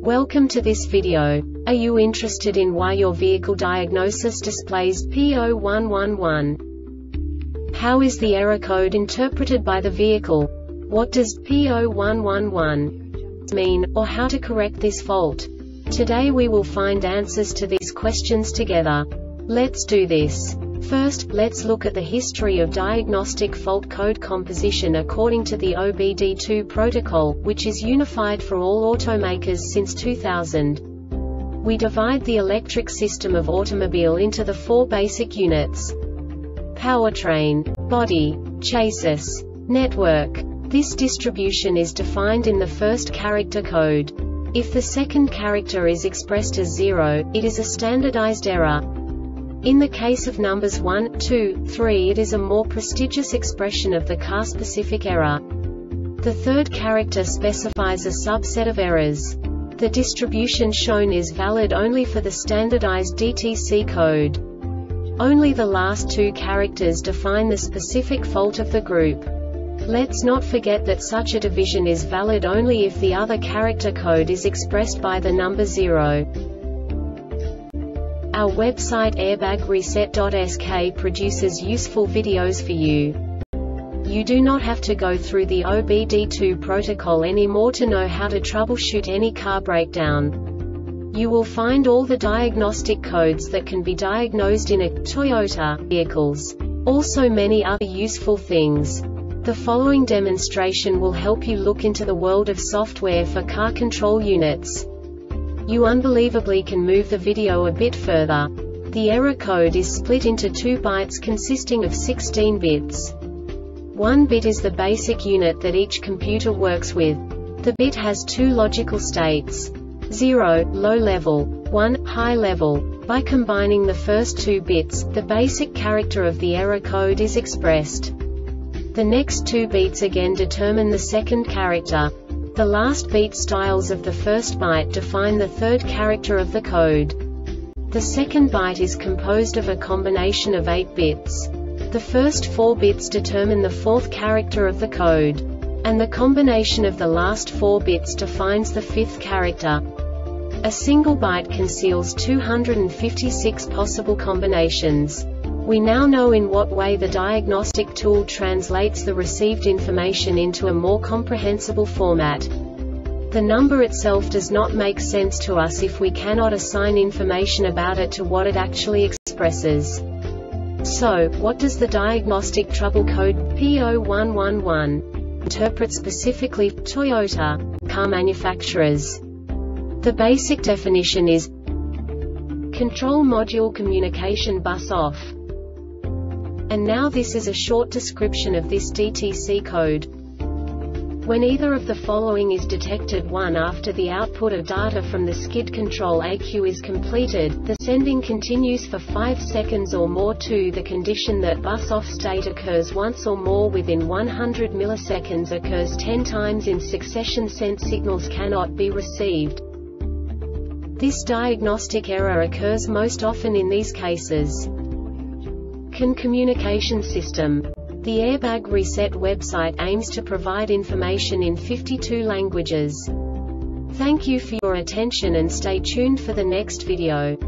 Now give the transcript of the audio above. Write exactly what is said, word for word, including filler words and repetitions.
Welcome to this video. Are you interested in why your vehicle diagnosis displays P zero one one one? How is the error code interpreted by the vehicle? What does P zero one one one mean, or how to correct this fault? Today we will find answers to these questions together. Let's do this. First, let's look at the history of diagnostic fault code composition according to the O B D two protocol, which is unified for all automakers since two thousand. We divide the electric system of automobile into the four basic units: powertrain, body, chassis, network. This distribution is defined in the first character code. If the second character is expressed as zero, it is a standardized error. In the case of numbers one, two, three, it is a more prestigious expression of the car-specific error. The third character specifies a subset of errors. The distribution shown is valid only for the standardized D T C code. Only the last two characters define the specific fault of the group. Let's not forget that such a division is valid only if the other character code is expressed by the number zero. Our website airbag reset dot S K produces useful videos for you. You do not have to go through the O B D two protocol anymore to know how to troubleshoot any car breakdown. You will find all the diagnostic codes that can be diagnosed in a Toyota vehicles. Also many other useful things. The following demonstration will help you look into the world of software for car control units. You unbelievably can move the video a bit further. The error code is split into two bytes consisting of sixteen bits. One bit is the basic unit that each computer works with. The bit has two logical states: zero, low level, one, high level. By combining the first two bits, the basic character of the error code is expressed. The next two beats again determine the second character. The last beat styles of the first byte define the third character of the code. The second byte is composed of a combination of eight bits. The first four bits determine the fourth character of the code. And the combination of the last four bits defines the fifth character. A single byte conceals two hundred fifty-six possible combinations. We now know in what way the diagnostic tool translates the received information into a more comprehensible format. The number itself does not make sense to us if we cannot assign information about it to what it actually expresses. So, what does the diagnostic trouble code P zero one one one interpret specifically for Toyota car manufacturers? The basic definition is Control Module Communication Bus Off. And now this is a short description of this D T C code. When either of the following is detected: one, after the output of data from the skid control A Q is completed, the sending continues for five seconds or more; two, the condition that bus off state occurs once or more within one hundred milliseconds occurs ten times in succession; sent signals cannot be received. This diagnostic error occurs most often in these cases. CAN communication system. The Airbag Reset website aims to provide information in fifty-two languages. Thank you for your attention and stay tuned for the next video.